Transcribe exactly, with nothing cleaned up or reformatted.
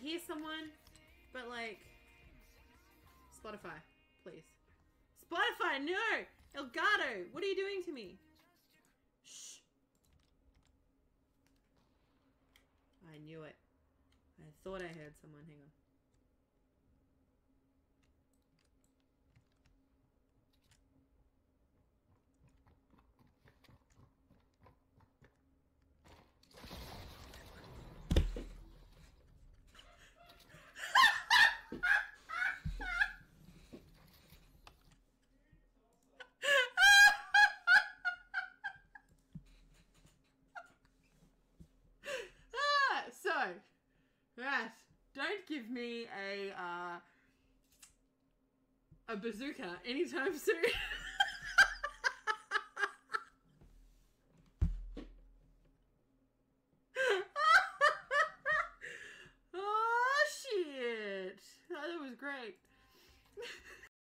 hear someone, but like... Spotify, please. Spotify, no! Elgato, what are you doing to me? Shh. I knew it. I thought I heard someone. Hang on. So, right, don't give me a, uh, a bazooka anytime soon. Oh, shit. That was great.